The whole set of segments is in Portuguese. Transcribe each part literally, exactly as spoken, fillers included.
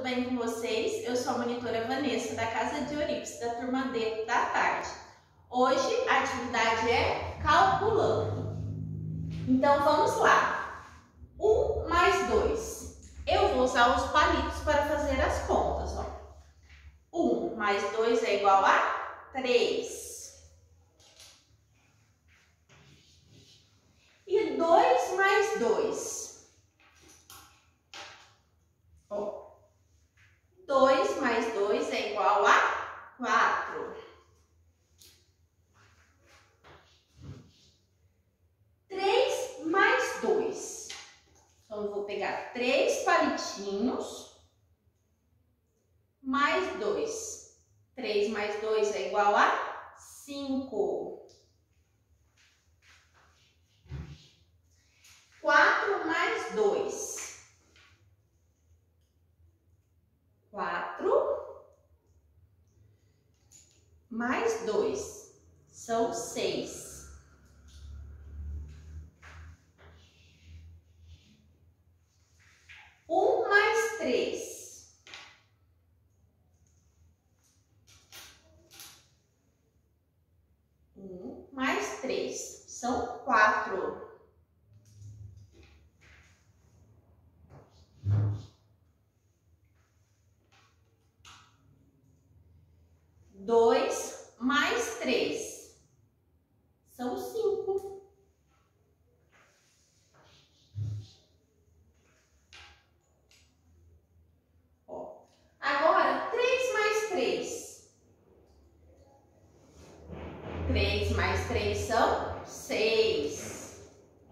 bem com vocês? Eu sou a monitora Vanessa, da Casa de Eurípides, da turma D da tarde. Hoje a atividade é calculando. Então vamos lá. um mais dois. Eu vou usar os palitos para fazer as contas. Ó. um mais dois é igual a três. E dois mais dois. dois mais dois é igual a quatro. três mais dois. Então, eu vou pegar três palitinhos mais dois. três mais dois é igual a cinco. quatro mais dois. quatro mais dois são seis. um mais três. um mais três são quatro. dois mais três são cinco. Ó, agora, três mais três. três mais três são seis.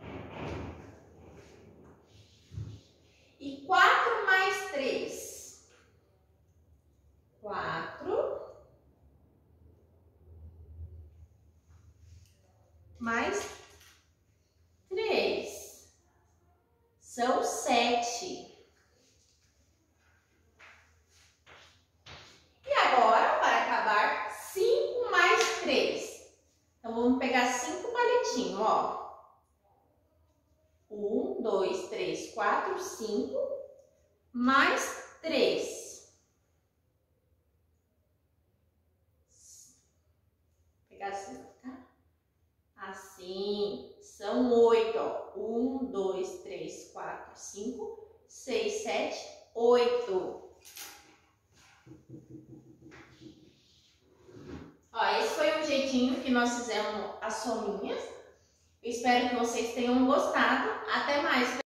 E quatro mais três. quatro. Mais três são sete. E agora, para acabar, cinco mais três. Então, vamos pegar cinco palitinhos, ó. um, dois, três, quatro, cinco, mais três. Vou pegar cinco, tá? Assim, são oito, ó. Um, dois, três, quatro, cinco, seis, sete, oito. Ó, esse foi o jeitinho que nós fizemos as sominhas. Eu espero que vocês tenham gostado. Até mais!